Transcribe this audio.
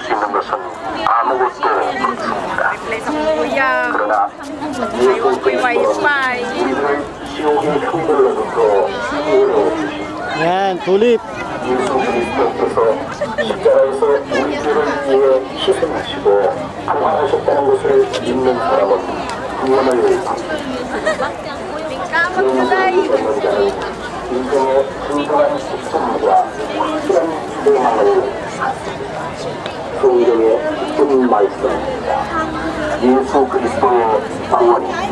수 있는 것은 아무것도 없습니다. 그러나 예수 그리스도는 우리를 지옥의 형벌로부터 구원해 주신 Yan, tulip. 예수 그리스도께서 십자가에서 우리들을 위해 희생하시고 부활하셨다는 것을 믿는 사람은 구원을 받습니다. 그런 것을 믿는 자는 인생의 진정한 기쁨과 확실한 소망을 갖습니다. 성경의 기쁜 말씀입니다. 예수 그리스도의 구원입니다.